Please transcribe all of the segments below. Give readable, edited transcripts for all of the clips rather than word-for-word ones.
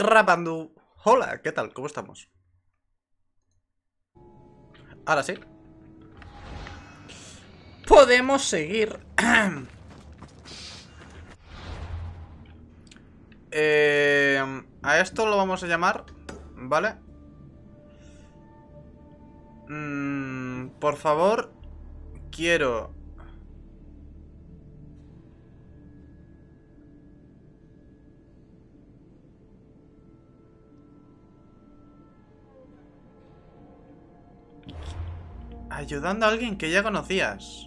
grabando. Hola, ¿qué tal? ¿Cómo estamos? Ahora sí. Podemos seguir. A esto lo vamos a llamar, ¿vale? Por favor, quiero... Ayudando a alguien que ya conocías.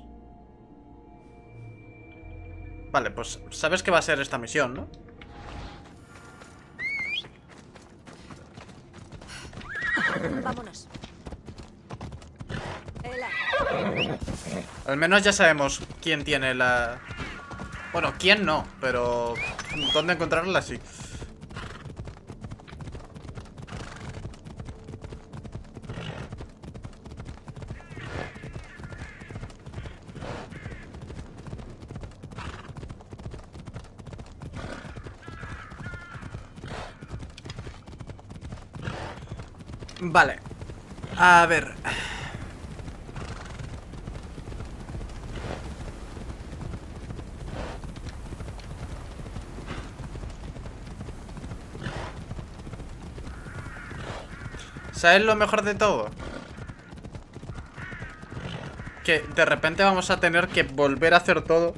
Vale, pues sabes que va a ser esta misión, ¿no? Vámonos. Al menos ya sabemos quién tiene la... Bueno, quién no, pero... ¿dónde encontrarla? Sí. Vale. A ver. ¿Sabes lo mejor de todo? Que de repente vamos a tener que volver a hacer todo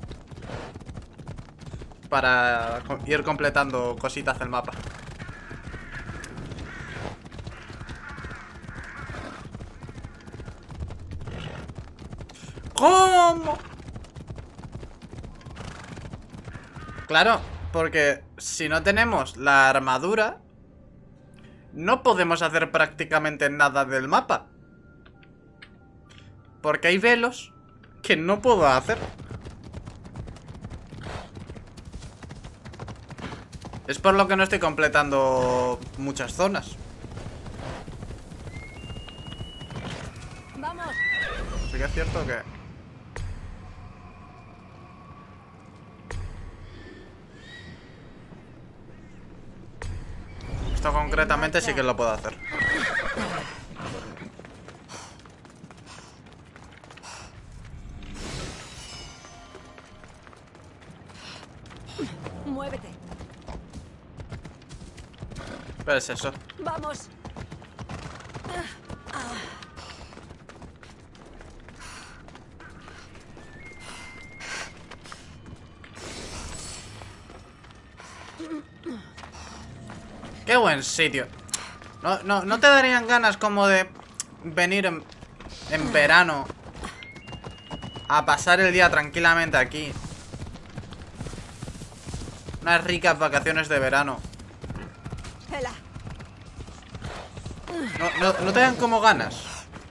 para ir completando cositas del mapa. ¿Cómo? Claro, porque si no tenemos la armadura, no podemos hacer prácticamente nada del mapa. Porque hay velos que no puedo hacer. Es por lo que no estoy completando muchas zonas. Vamos. Sí que es cierto que... esto concretamente sí que lo puedo hacer. Muévete. Pero es eso. Vamos. Qué buen sitio. ¿No te darían ganas como de venir en verano a pasar el día tranquilamente aquí? Unas ricas vacaciones de verano. Ela. ¿No te dan como ganas?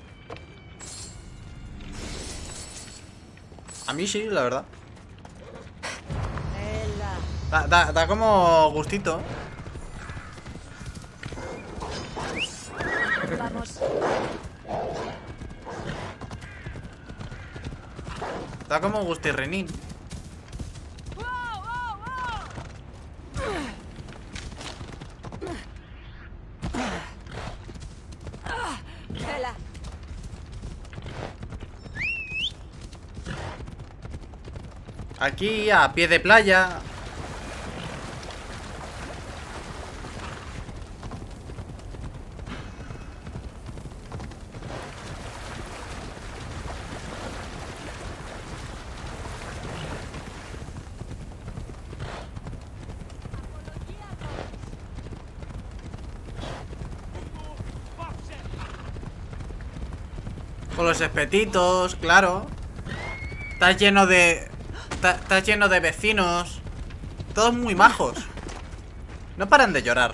A mí sí, la verdad. Ela. Da como gustito. Vamos. Da como gustirrinín. Ela. Aquí a pie de playa. Con los espetitos, claro. Estás lleno de... Estás lleno de vecinos. Todos muy majos. No paran de llorar.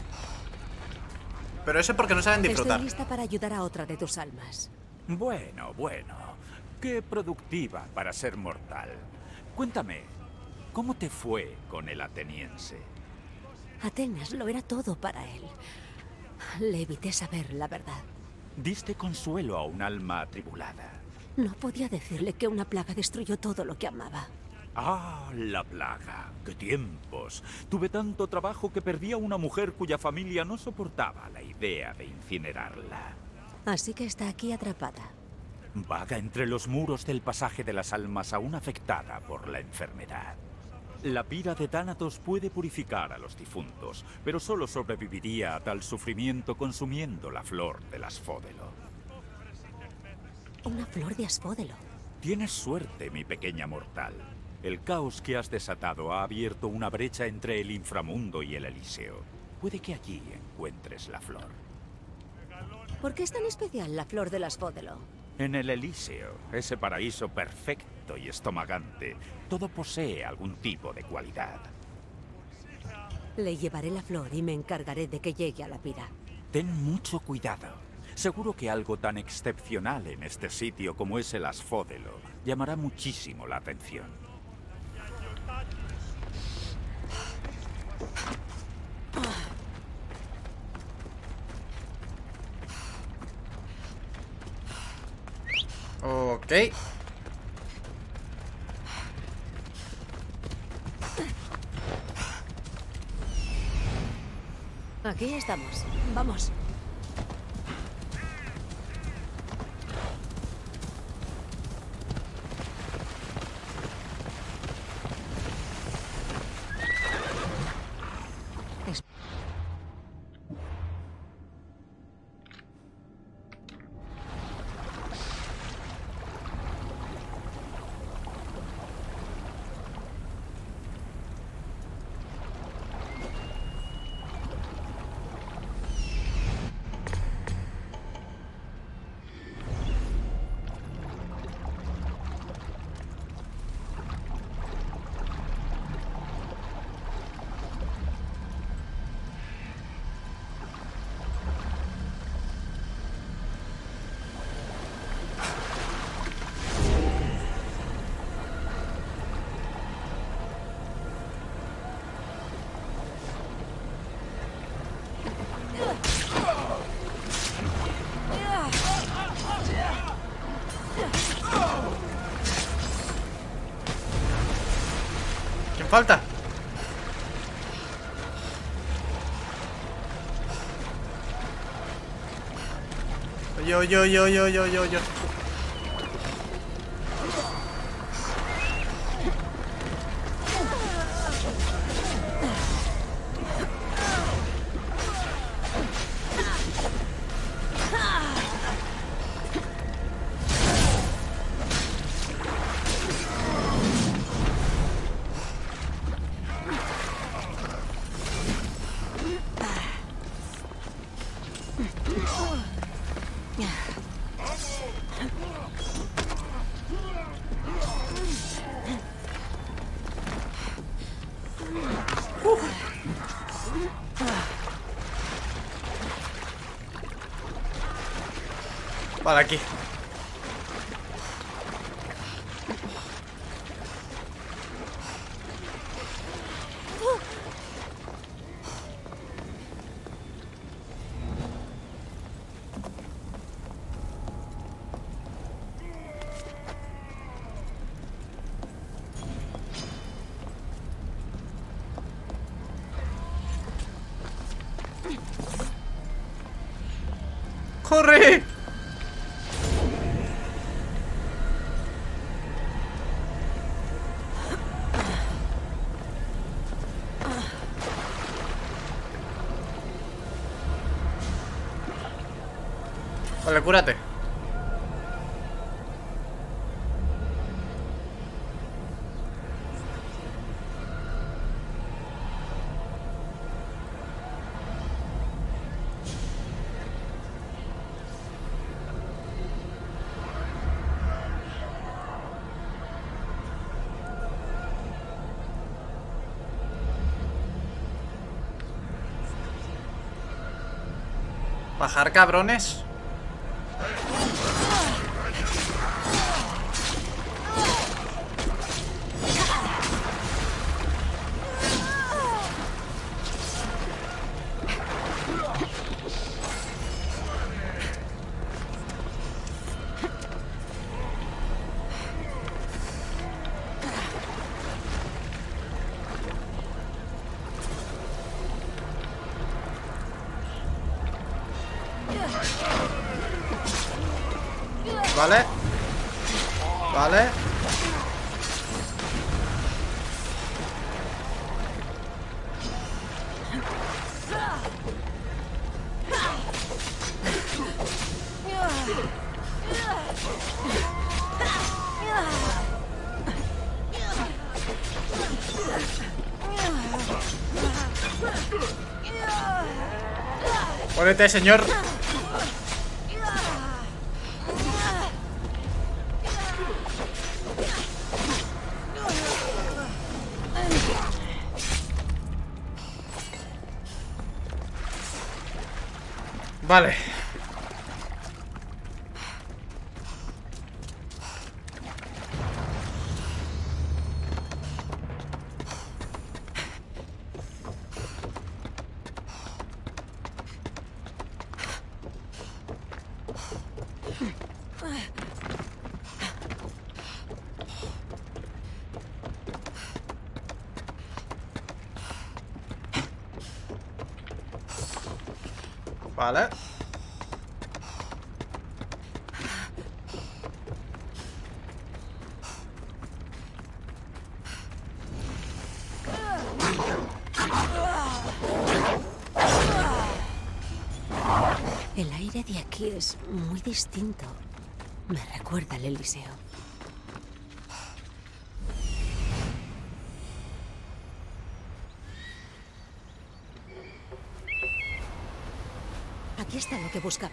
Pero eso es porque no saben disfrutar. Estoy lista para ayudar a otra de tus almas. Bueno, bueno. Qué productiva para ser mortal. Cuéntame, ¿cómo te fue con el ateniense? Atenas lo era todo para él. Le evité saber la verdad. Diste consuelo a un alma atribulada. No podía decirle que una plaga destruyó todo lo que amaba. Ah, la plaga. ¡Qué tiempos! Tuve tanto trabajo que perdí a una mujer cuya familia no soportaba la idea de incinerarla. Así que está aquí atrapada. Vaga entre los muros del pasaje de las almas aún afectada por la enfermedad. La pira de Thanatos puede purificar a los difuntos, pero solo sobreviviría a tal sufrimiento consumiendo la flor del asfódelo. Una flor de asfódelo. Tienes suerte, mi pequeña mortal. El caos que has desatado ha abierto una brecha entre el inframundo y el Elíseo. Puede que allí encuentres la flor. ¿Por qué es tan especial la flor del asfódelo? En el Elíseo, ese paraíso perfecto y estomagante, todo posee algún tipo de cualidad. Le llevaré la flor y me encargaré de que llegue a la pira. Ten mucho cuidado. Seguro que algo tan excepcional en este sitio como es el asfódelo llamará muchísimo la atención. Ok. Aquí estamos. Vamos. ¿Quién falta? Yo. Vale, aquí. ¡Corre! Vale, cúrate. Bajar, cabrones. Vale. Vale. Muérete, señor. Vale. Vale. El aire de aquí es muy distinto. Me recuerda al Eliseo. Aquí está lo que buscaba.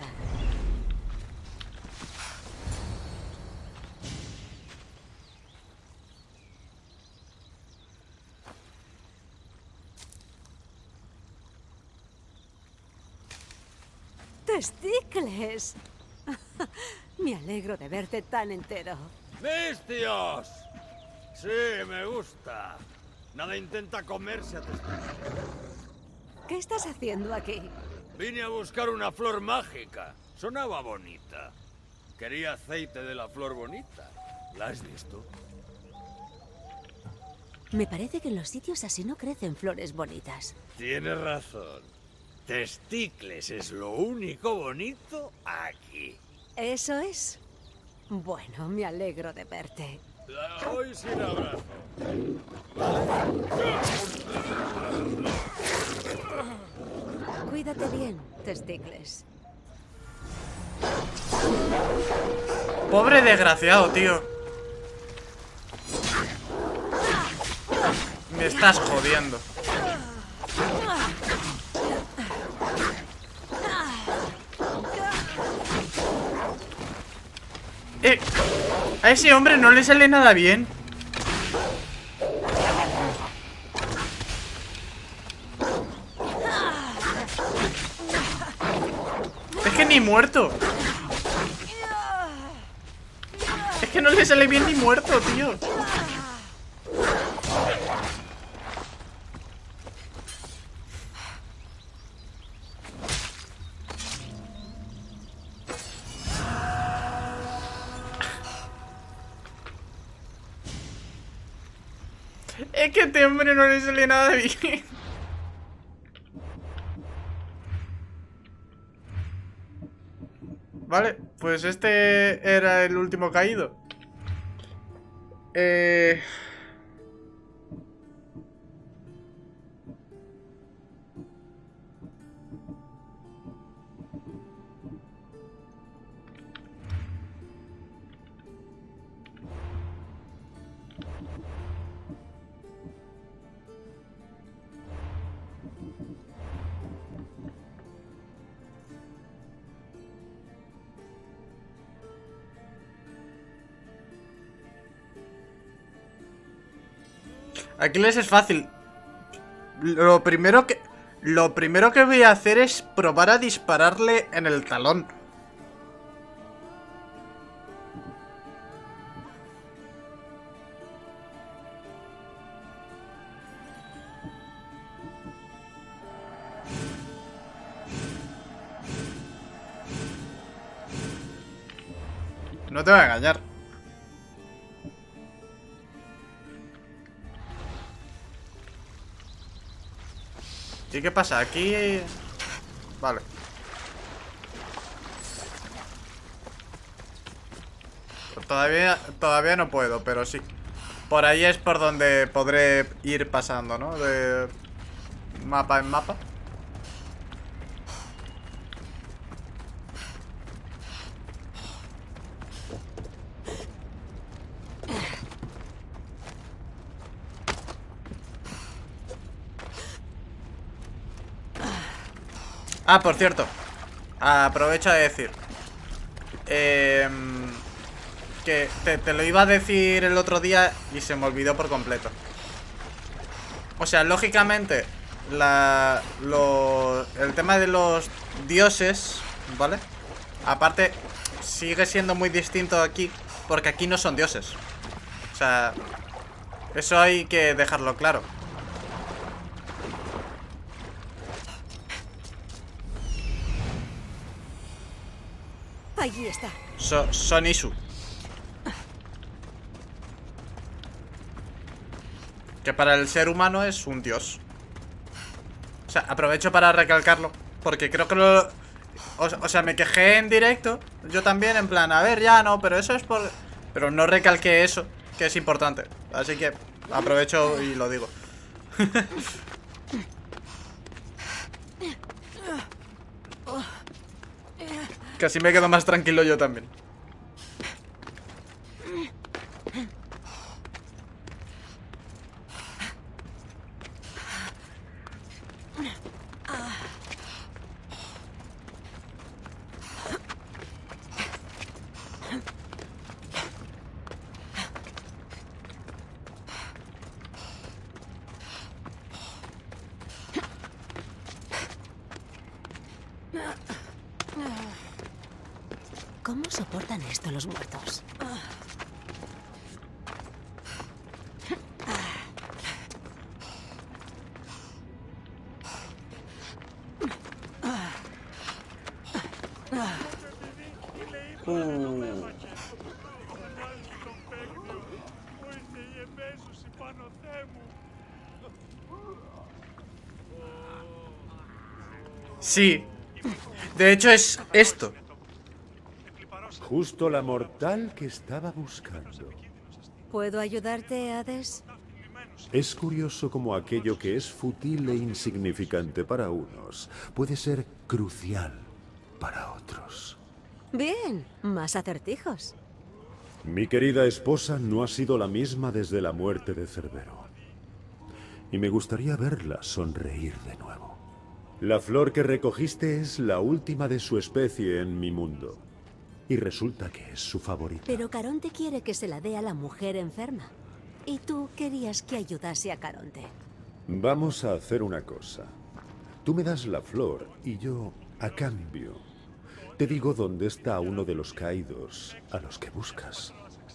¡Testículos! Me alegro de verte tan entero. ¡Mis tíos! Sí, me gusta. Nada intenta comerse a testículos. ¿Qué estás haciendo aquí? Vine a buscar una flor mágica. Sonaba bonita. Quería aceite de la flor bonita. ¿La has visto? Me parece que en los sitios así no crecen flores bonitas. Tienes razón. Testículos es lo único bonito aquí. ¿Eso es? Bueno, me alegro de verte. Hoy sin abrazo. Cuídate bien, testículos. Pobre desgraciado, tío. Me estás jodiendo. A ese hombre no le sale nada bien. Es que ni muerto. Es que no le sale bien ni muerto, tío. Es que a este hombre no le sale nada bien. Vale, pues este era el último caído. Aquiles es fácil. Lo primero que voy a hacer es probar a dispararle en el talón. No te voy a engañar. ¿Y qué pasa? Aquí... Vale. Todavía no puedo, pero sí. Por ahí es por donde podré ir pasando, ¿no? De mapa en mapa. Ah, por cierto, aprovecho de decir que te lo iba a decir el otro día y se me olvidó por completo. O sea, lógicamente el tema de los dioses, ¿vale? Aparte, sigue siendo muy distinto aquí, porque aquí no son dioses. O sea, eso hay que dejarlo claro. Allí está. Son Isu. Que para el ser humano es un dios. O sea, aprovecho para recalcarlo, porque creo que o sea, me quejé en directo. Yo también, en plan, a ver, ya no, pero eso es por... Pero no recalqué eso, que es importante. Así que aprovecho y lo digo. Casi me quedo más tranquilo yo también. ¿Cómo soportan esto los muertos? Sí. De hecho es esto. Justo la mortal que estaba buscando. ¿Puedo ayudarte, Hades? Es curioso cómo aquello que es fútil e insignificante para unos puede ser crucial para otros. Bien, más acertijos. Mi querida esposa no ha sido la misma desde la muerte de Cerbero. Y me gustaría verla sonreír de nuevo. La flor que recogiste es la última de su especie en mi mundo. Y resulta que es su favorita. Pero Caronte quiere que se la dé a la mujer enferma. Y tú querías que ayudase a Caronte. Vamos a hacer una cosa. Tú me das la flor y yo, a cambio, te digo dónde está uno de los caídos a los que buscas.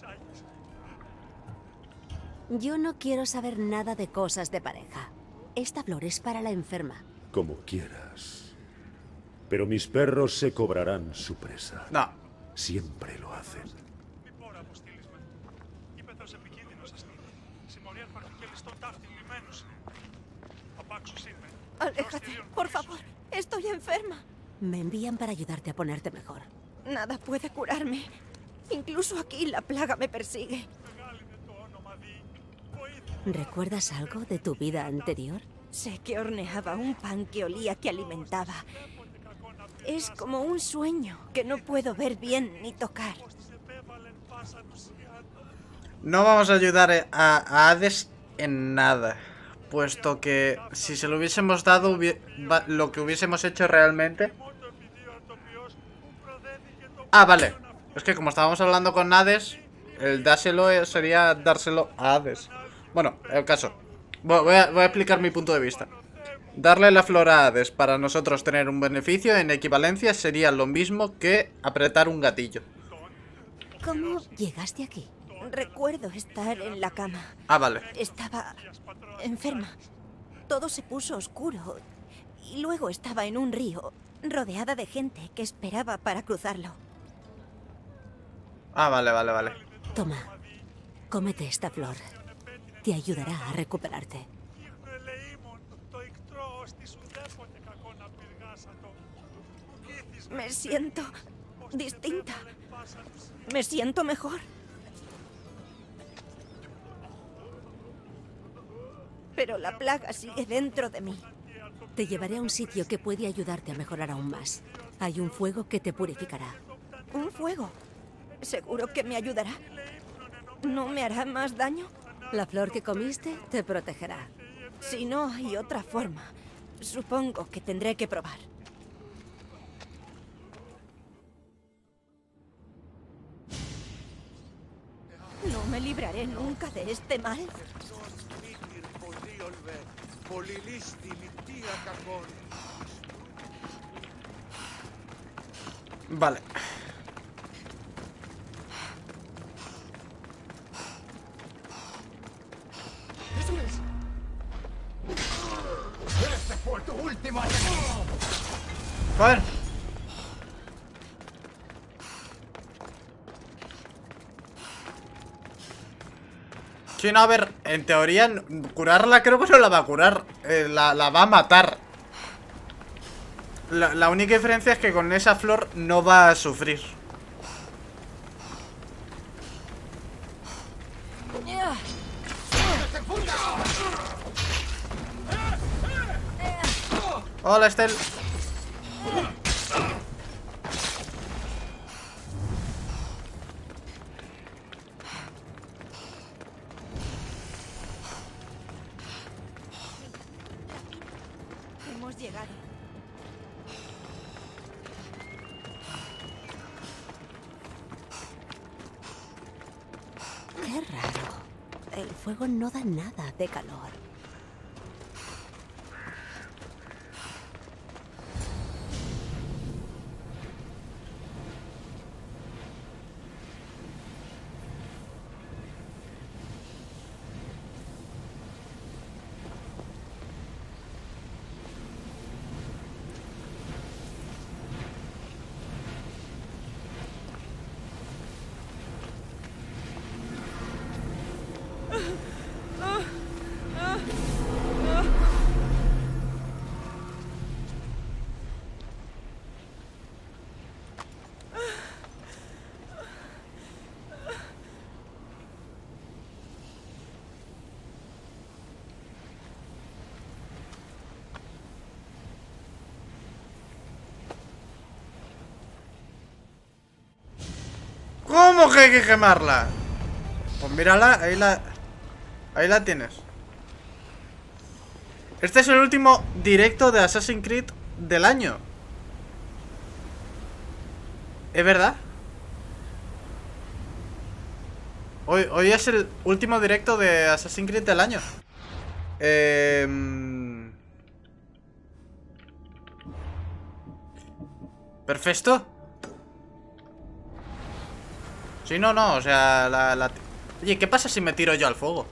Yo no quiero saber nada de cosas de pareja. Esta flor es para la enferma. Como quieras. Pero mis perros se cobrarán su presa. No. Siempre lo hacen. Aléjate, por favor. Estoy enferma. Me envían para ayudarte a ponerte mejor. Nada puede curarme. Incluso aquí la plaga me persigue. ¿Recuerdas algo de tu vida anterior? Sé que horneaba un pan que olía que alimentaba. Es como un sueño que no puedo ver bien ni tocar. No vamos a ayudar a Hades en nada, puesto que si se lo hubiésemos dado, lo que hubiésemos hecho realmente... Ah, vale. Es que como estábamos hablando con Hades, el dáselo sería dárselo a Hades. Bueno, el caso. Voy a explicar mi punto de vista. Darle la flor a Hades para nosotros tener un beneficio en equivalencia sería lo mismo que apretar un gatillo. ¿Cómo llegaste aquí? Recuerdo estar en la cama. Ah, vale. Estaba enferma. Todo se puso oscuro. Y luego estaba en un río, rodeada de gente que esperaba para cruzarlo. Ah, vale. Toma, cómete esta flor. Te ayudará a recuperarte. Me siento distinta. Me siento mejor. la plaga sigue dentro de mí. Te llevaré a un sitio que puede ayudarte a mejorar aún más. Hay un fuego que te purificará. ¿Un fuego? ¿Seguro que me ayudará? ¿No me hará más daño? La flor que comiste te protegerá. Si no hay otra forma, supongo que tendré que probar. No me libraré nunca de este mal. Vale. Joder. Sí, no, a ver, en teoría curarla creo que no la va a curar, la va a matar. La única diferencia es que con esa flor no va a sufrir. Hola, Estel. Hemos llegado. Qué raro. El fuego no da nada de calor. ¿Cómo que hay que quemarla? Pues mírala, ahí la tienes. Este es el último directo de Assassin's Creed del año. ¿Es verdad? Hoy es el último directo de Assassin's Creed del año. Perfecto. Sí, no, o sea, Oye, ¿qué pasa si me tiro yo al fuego?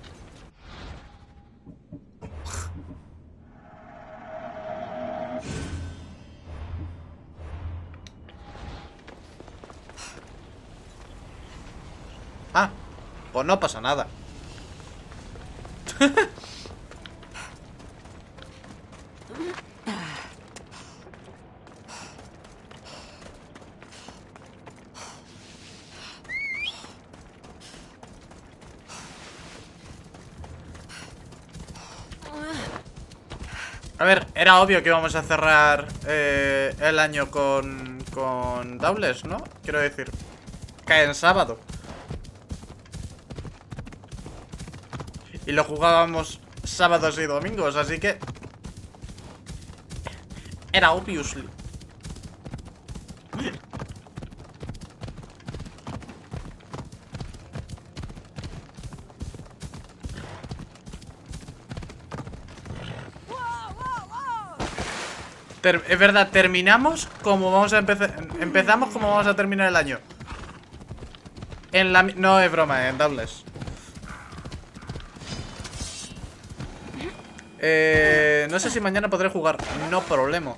Ah, pues no pasa nada. A ver, era obvio que íbamos a cerrar el año con Dauntless, ¿no? Quiero decir, cae en sábado. Y lo jugábamos sábados y domingos, así que era obviously. Es verdad, terminamos como vamos a empezar. Empezamos como vamos a terminar el año. No es broma, en Dauntless. No sé si mañana podré jugar. No problema.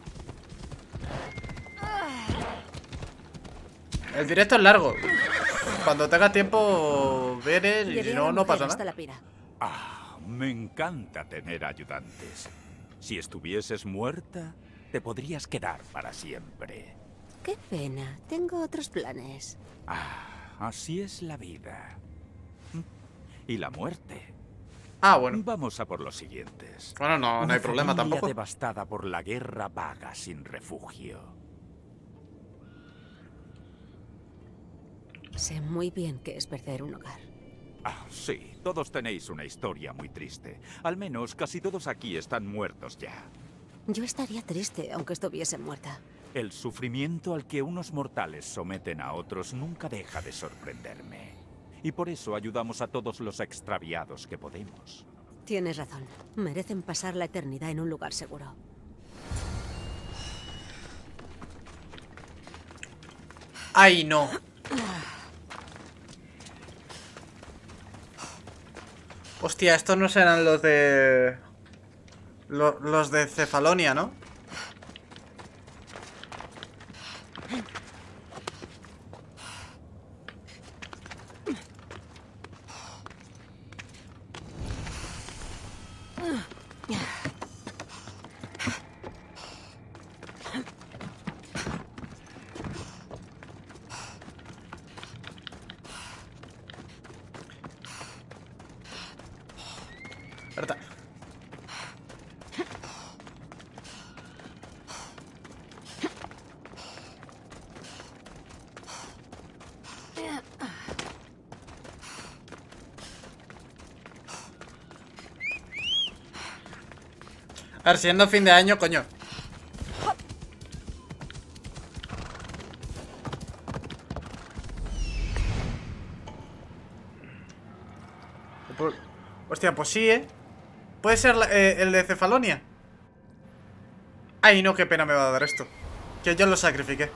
El directo es largo. Cuando tenga tiempo veré. Y si no, no pasa nada. Ah, me encanta tener ayudantes. Si estuvieses muerta, te podrías quedar para siempre. Qué pena, tengo otros planes. Ah, así es la vida. Y la muerte. Ah, bueno. Vamos a por los siguientes. Bueno, no hay problema Una familia tampoco. devastada por la guerra vaga sin refugio. Sé muy bien que es perder un hogar. Ah, sí, todos tenéis una historia muy triste. Al menos casi todos aquí están muertos ya. Yo estaría triste aunque estuviese muerta. El sufrimiento al que unos mortales someten a otros nunca deja de sorprenderme. Y por eso ayudamos a todos los extraviados que podemos. Tienes razón. Merecen pasar la eternidad en un lugar seguro. ¡Ay, no! Hostia, estos no serán los de... Los de Cefalonia, ¿no? Ahorita. A ver, siendo fin de año, coño. Hostia, pues sí, ¿eh? Puede ser el de Cefalonia. Ay, no, qué pena me va a dar esto. Que yo lo sacrifiqué.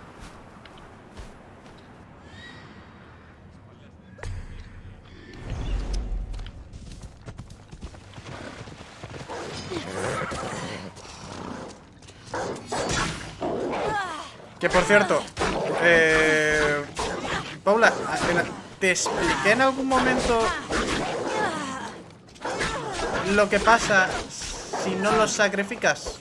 Que por cierto, Paula, ¿te expliqué en algún momento lo que pasa si no los sacrificas?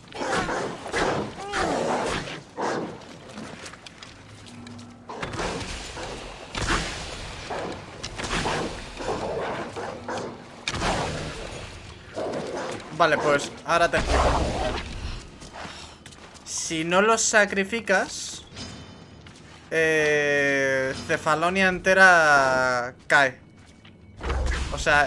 Vale, pues ahora te explico. Si no los sacrificas, Cefalonia entera cae. O sea,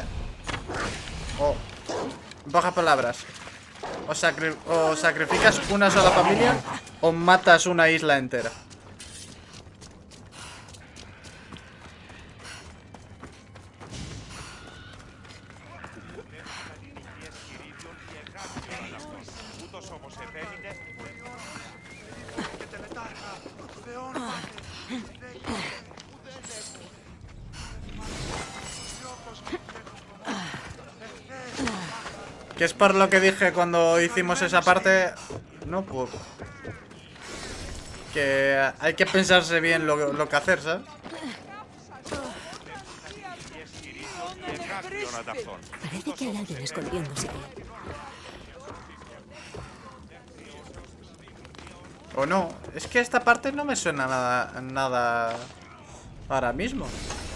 en pocas palabras, o sacrificas una sola familia o matas una isla entera. Que es por lo que dije cuando hicimos esa parte. No puedo. Que hay que pensarse bien lo que hacer, ¿sabes? Parece que hay alguien escondiéndose. O no. Es que esta parte no me suena nada ahora mismo.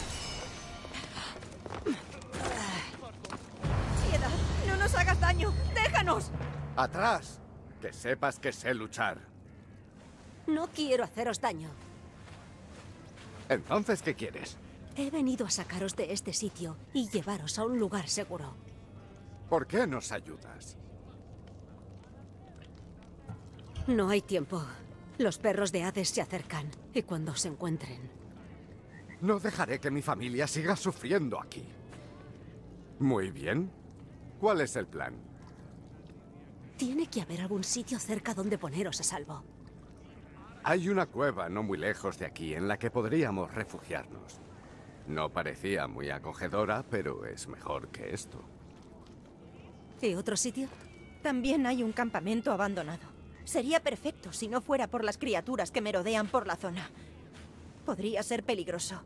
¡Piedad! ¡No nos hagas daño! ¡Déjanos! ¡Atrás! Que sepas que sé luchar. No quiero haceros daño. Entonces, ¿qué quieres? He venido a sacaros de este sitio y llevaros a un lugar seguro. ¿Por qué nos ayudas? No hay tiempo. Los perros de Hades se acercan y cuando se encuentren... No dejaré que mi familia siga sufriendo aquí. Muy bien. ¿Cuál es el plan? Tiene que haber algún sitio cerca donde poneros a salvo. Hay una cueva no muy lejos de aquí en la que podríamos refugiarnos. No parecía muy acogedora, pero es mejor que esto. ¿Y otro sitio? También hay un campamento abandonado. Sería perfecto si no fuera por las criaturas que merodean por la zona. Podría ser peligroso.